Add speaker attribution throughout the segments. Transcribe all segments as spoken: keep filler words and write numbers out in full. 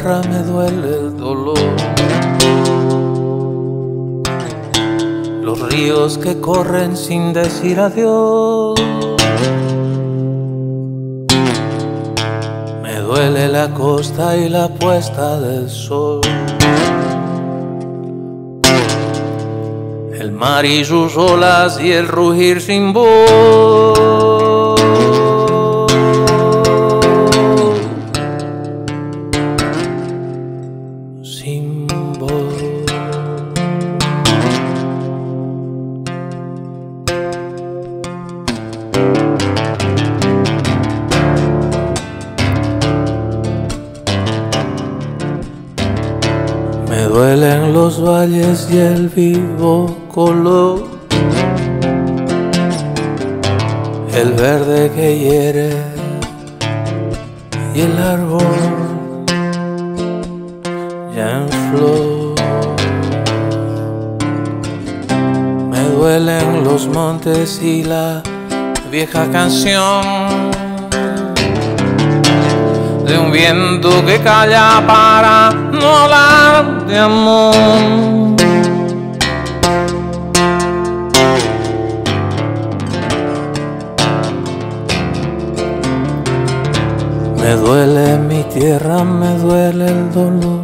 Speaker 1: tierra me duele el dolor. Los ríos que corren sin decir adiós. Me duele la costa y la puesta del sol. El mar y sus olas y el rugir sin voz. Sin voz. Me duelen los valles y el vivo color, el verde que hiere y el árbol ya en flor. Me duelen los montes y la vieja canción de un viento que calla para no hablar de amor. Me duele mi tierra, me duele el dolor.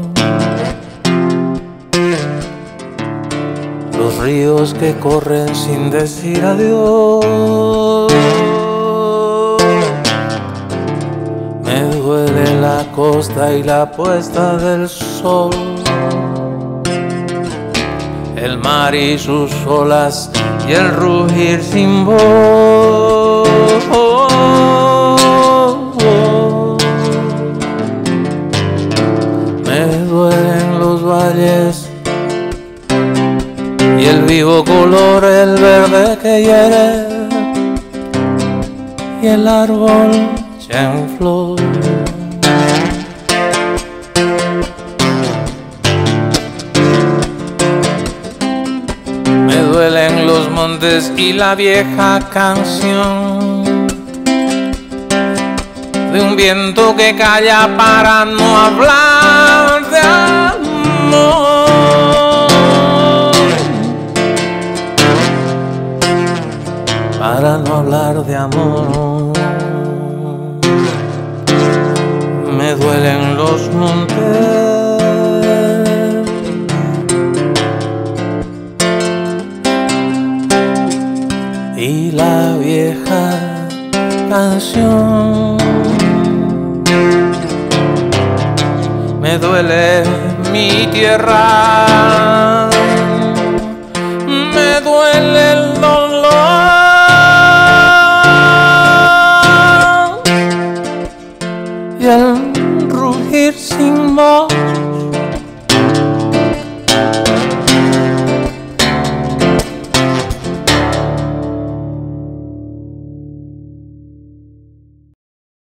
Speaker 1: Los ríos que corren sin decir adiós. Me duele la costa y la puesta del sol. El mar y sus olas y el rugir sin voz. Me duelen los valles y el vivo color, el verde que hiere y el árbol ya en flor. Me duelen los montes y la vieja canción de un viento que calla para no hablar de amor. Para no hablar de amor. Me duelen los montes y la vieja canción. Me duele mi tierra, me duele el dolor y el rugir sin voz.